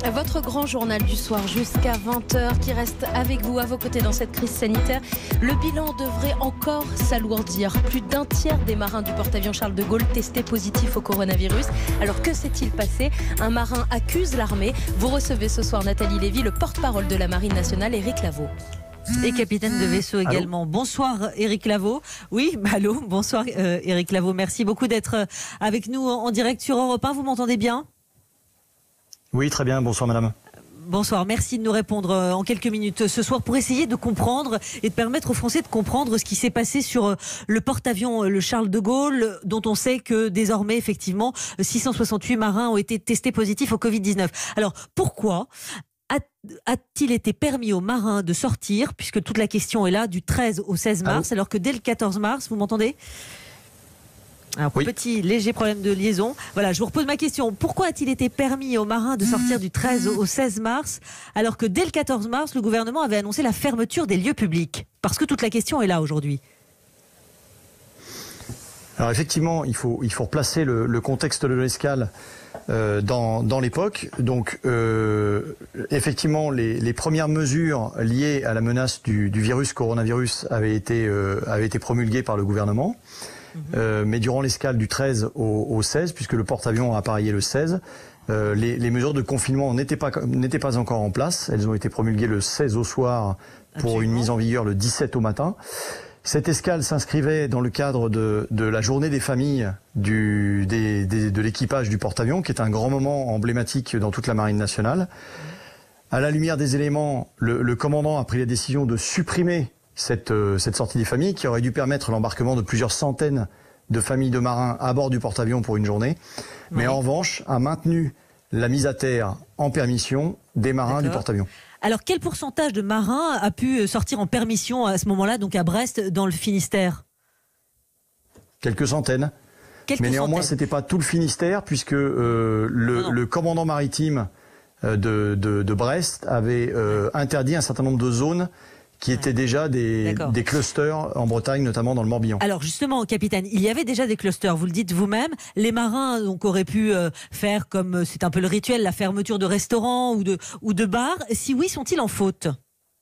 Votre grand journal du soir jusqu'à 20h qui reste avec vous à vos côtés dans cette crise sanitaire. Le bilan devrait encore s'alourdir. Plus d'un tiers des marins du porte-avions Charles de Gaulle testés positifs au coronavirus. Alors que s'est-il passé? Un marin accuse l'armée. Vous recevez ce soir Nathalie Lévy, le porte-parole de la Marine nationale, Éric Lavaud. Et capitaine de vaisseau également. Allô. Bonsoir Éric Lavaud. Oui, allô, bonsoir Éric Lavaud. Merci beaucoup d'être avec nous en direct sur Europe 1. Vous m'entendez bien? Oui, très bien. Bonsoir madame. Bonsoir, merci de nous répondre en quelques minutes ce soir pour essayer de comprendre et de permettre aux Français de comprendre ce qui s'est passé sur le porte-avions le Charles de Gaulle, dont on sait que désormais, effectivement, 668 marins ont été testés positifs au Covid-19. Alors, pourquoi a-t-il été permis aux marins de sortir, puisque toute la question est là, du 13 au 16 mars, alors que dès le 14 mars, vous m'entendez ? Alors, oui. Petit léger problème de liaison. Voilà, je vous repose ma question. Pourquoi a-t-il été permis aux marins de sortir du 13 au 16 mars, alors que dès le 14 mars, le gouvernement avait annoncé la fermeture des lieux publics? Parce que toute la question est là aujourd'hui. Alors effectivement, il faut replacer le contexte de l'escale dans l'époque. Donc effectivement, les premières mesures liées à la menace du virus coronavirus avaient été promulguées par le gouvernement. Mais durant l'escale du 13 au 16, puisque le porte-avions a appareillé le 16, les mesures de confinement n'étaient pas encore en place. Elles ont été promulguées le 16 au soir pour une mise en vigueur le 17 au matin. Cette escale s'inscrivait dans le cadre de la journée des familles de l'équipage du porte-avions, qui est un grand moment emblématique dans toute la Marine nationale. À la lumière des éléments, le commandant a pris la décision de supprimer cette sortie des familles, qui aurait dû permettre l'embarquement de plusieurs centaines de familles de marins à bord du porte-avions pour une journée. Mais en revanche, a maintenu la mise à terre en permission des marins du porte-avions. Alors, quel pourcentage de marins a pu sortir en permission à ce moment-là, donc à Brest, dans le Finistère? Quelques centaines. Mais néanmoins, ce n'était pas tout le Finistère, puisque le commandant maritime de Brest avait interdit un certain nombre de zones qui étaient déjà des clusters en Bretagne, notamment dans le Morbihan. Alors justement, capitaine, il y avait déjà des clusters, vous le dites vous-même. Les marins donc, auraient pu faire, comme c'est un peu le rituel, la fermeture de restaurants ou de bars. Si oui, sont-ils en faute?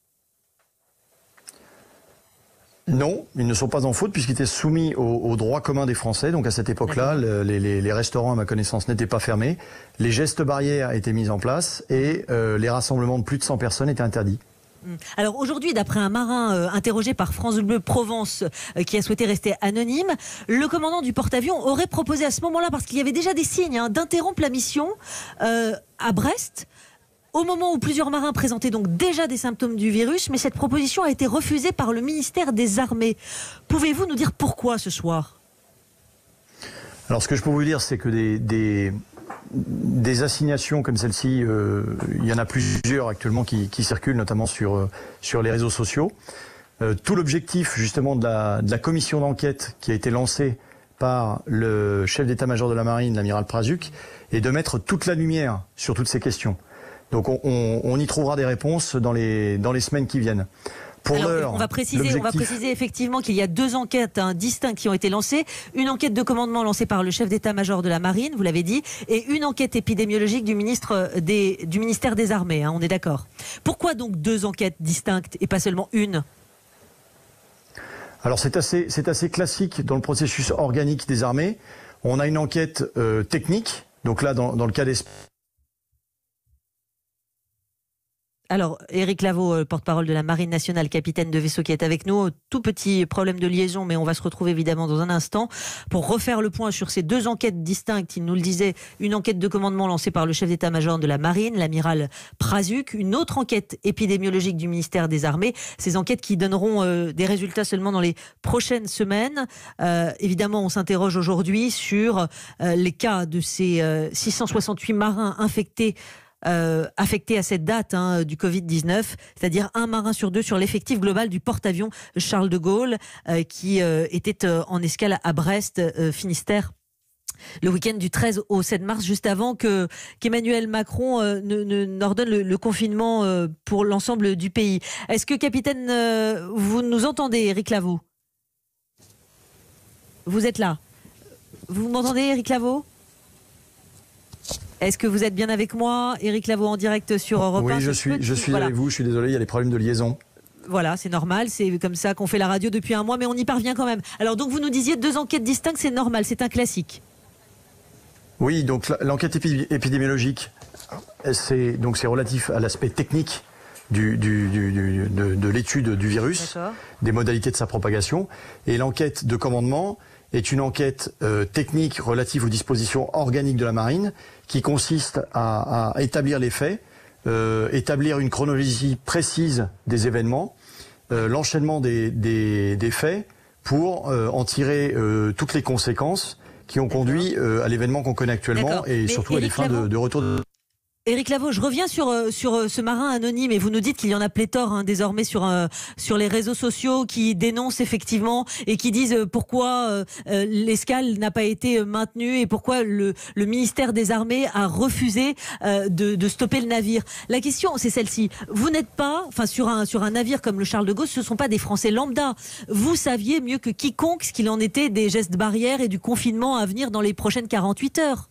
Non, ils ne sont pas en faute puisqu'ils étaient soumis au droit commun des Français. Donc à cette époque-là, les restaurants, à ma connaissance, n'étaient pas fermés. Les gestes barrières étaient mis en place et les rassemblements de plus de 100 personnes étaient interdits. Alors aujourd'hui, d'après un marin interrogé par France Bleu Provence qui a souhaité rester anonyme, le commandant du porte-avions aurait proposé à ce moment-là, parce qu'il y avait déjà des signes, d'interrompre la mission à Brest, au moment où plusieurs marins présentaient donc déjà des symptômes du virus, mais cette proposition a été refusée par le ministère des Armées. Pouvez-vous nous dire pourquoi ce soir? Alors ce que je peux vous dire, c'est que des assignations comme celle-ci, il y en a plusieurs actuellement qui circulent, notamment sur les réseaux sociaux. Tout l'objectif justement de la commission d'enquête qui a été lancée par le chef d'état-major de la Marine, l'amiral Prazuc, est de mettre toute la lumière sur toutes ces questions. Donc on y trouvera des réponses dans les semaines qui viennent. Alors, on va préciser effectivement qu'il y a deux enquêtes distinctes qui ont été lancées. Une enquête de commandement lancée par le chef d'état-major de la Marine, vous l'avez dit, et une enquête épidémiologique du ministère des Armées, on est d'accord. Pourquoi donc deux enquêtes distinctes et pas seulement une? Alors c'est assez classique dans le processus organique des armées. On a une enquête technique, donc là dans le cas des... Alors, Éric Lavaud, porte-parole de la Marine nationale, capitaine de vaisseau qui est avec nous. Tout petit problème de liaison, mais on va se retrouver évidemment dans un instant pour refaire le point sur ces deux enquêtes distinctes. Il nous le disait, une enquête de commandement lancée par le chef d'état-major de la Marine, l'amiral Prazuc, une autre enquête épidémiologique du ministère des Armées. Ces enquêtes qui donneront des résultats seulement dans les prochaines semaines. Évidemment, on s'interroge aujourd'hui sur les cas de ces 668 marins infectés affectés à cette date du Covid-19, c'est-à-dire un marin sur deux sur l'effectif global du porte-avions Charles de Gaulle qui était en escale à Brest, Finistère, le week-end du 13 au 7 mars, juste avant qu'Emmanuel Macron n'ordonne le confinement pour l'ensemble du pays. Est-ce que, capitaine, vous nous entendez, Éric Lavaud? Vous êtes là? Vous m'entendez, Éric Lavaud? Est-ce que vous êtes bien avec moi, Éric Lavaud, en direct sur Europe 1? Oui, je suis voilà. avec vous, je suis désolé, il y a des problèmes de liaison. Voilà, c'est normal, c'est comme ça qu'on fait la radio depuis un mois, mais on y parvient quand même. Alors donc vous nous disiez 2 enquêtes distinctes, c'est normal, c'est un classique. Oui, donc l'enquête épidémiologique, c'est relatif à l'aspect technique de l'étude du virus, des modalités de sa propagation. Et l'enquête de commandement est une enquête technique relative aux dispositions organiques de la marine qui consiste à établir les faits, établir une chronologie précise des événements, l'enchaînement des faits pour en tirer toutes les conséquences qui ont conduit à l'événement qu'on connaît actuellement et surtout à des fins de retour de... Éric Lavaud, je reviens sur ce marin anonyme et vous nous dites qu'il y en a pléthore désormais sur les réseaux sociaux qui dénoncent effectivement et qui disent pourquoi l'escale n'a pas été maintenue et pourquoi le ministère des Armées a refusé de stopper le navire. La question c'est celle-ci. Vous n'êtes pas, sur un navire comme le Charles de Gaulle, ce ne sont pas des Français lambda. Vous saviez mieux que quiconque ce qu'il en était des gestes barrières et du confinement à venir dans les prochaines 48 heures.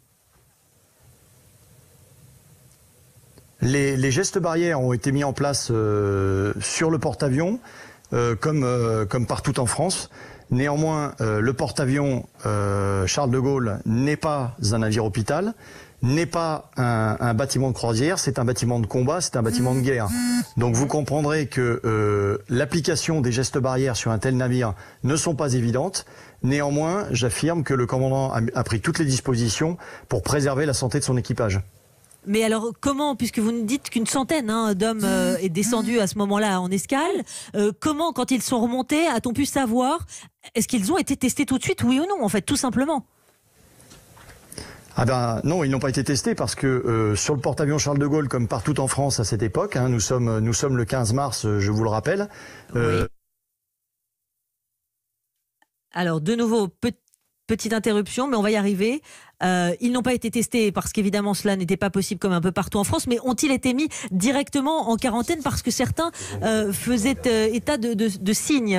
Les gestes barrières ont été mis en place sur le porte-avions, comme partout en France. Néanmoins, le porte-avions Charles de Gaulle n'est pas un navire hôpital, n'est pas un bâtiment de croisière, c'est un bâtiment de combat, c'est un bâtiment de guerre. Donc vous comprendrez que l'application des gestes barrières sur un tel navire ne sont pas évidentes. Néanmoins, j'affirme que le commandant a pris toutes les dispositions pour préserver la santé de son équipage. Mais alors comment, puisque vous nous dites qu'une centaine d'hommes est descendu à ce moment-là en escale, comment, quand ils sont remontés, a-t-on pu savoir, est-ce qu'ils ont été testés tout de suite, oui ou non, en fait, tout simplement? Ah ben non, ils n'ont pas été testés parce que sur le porte-avions Charles de Gaulle, comme partout en France à cette époque, nous sommes le 15 mars, je vous le rappelle. Oui. Alors de nouveau, petite interruption, mais on va y arriver. Ils n'ont pas été testés parce qu'évidemment cela n'était pas possible comme un peu partout en France, mais ont-ils été mis directement en quarantaine parce que certains faisaient état de signes?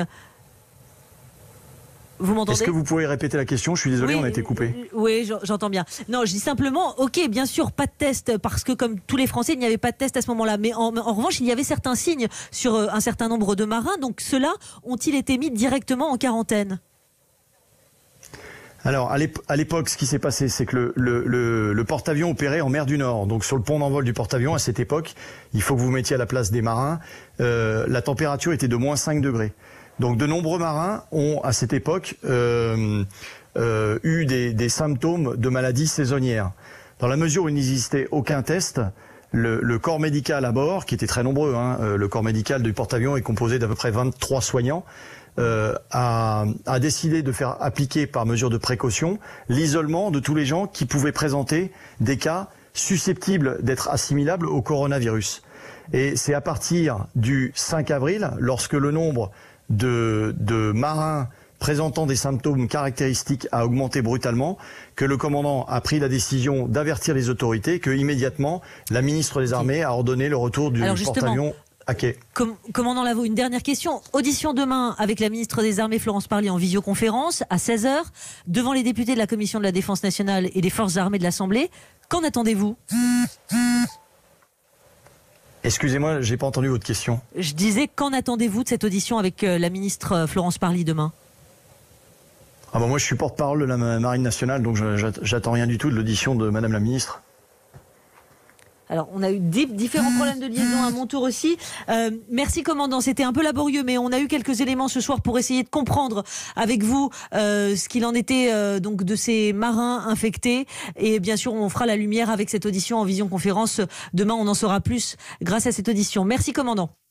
Vous m'entendez? Est-ce que vous pouvez répéter la question? Je suis désolé, on a été coupé. Oui, j'entends bien. Non, je dis simplement, ok, bien sûr, pas de test, parce que comme tous les Français, il n'y avait pas de test à ce moment-là. Mais en revanche, il y avait certains signes sur un certain nombre de marins. Donc ceux-là ont-ils été mis directement en quarantaine? Alors, à l'époque, ce qui s'est passé, c'est que le porte-avions opérait en mer du Nord. Donc, sur le pont d'envol du porte-avions, à cette époque, il faut que vous mettiez à la place des marins, la température était de moins 5 degrés. Donc, de nombreux marins ont, à cette époque, eu des symptômes de maladies saisonnières. Dans la mesure où il n'existait aucun test, le corps médical à bord, qui était très nombreux, le corps médical du porte-avions est composé d'à peu près 23 soignants, a décidé de faire appliquer par mesure de précaution l'isolement de tous les gens qui pouvaient présenter des cas susceptibles d'être assimilables au coronavirus. Et c'est à partir du 5 avril, lorsque le nombre de marins présentant des symptômes caractéristiques a augmenté brutalement, que le commandant a pris la décision d'avertir les autorités, que immédiatement la ministre des Armées a ordonné le retour du porte-avions. Okay. Commandant Lavaud, une dernière question. Audition demain avec la ministre des Armées Florence Parly en visioconférence à 16h devant les députés de la Commission de la Défense nationale et des Forces armées de l'Assemblée. Qu'en attendez-vous? Excusez-moi, j'ai pas entendu votre question. Je disais, qu'en attendez-vous de cette audition avec la ministre Florence Parly demain? Ah ben moi je suis porte-parole de la Marine nationale, donc j'attends rien du tout de l'audition de Madame la ministre. Alors, on a eu différents problèmes de liaison à mon tour aussi. Merci, commandant. C'était un peu laborieux, mais on a eu quelques éléments ce soir pour essayer de comprendre avec vous ce qu'il en était donc de ces marins infectés. Et bien sûr, on fera la lumière avec cette audition en visioconférence. Demain, on en saura plus grâce à cette audition. Merci, commandant.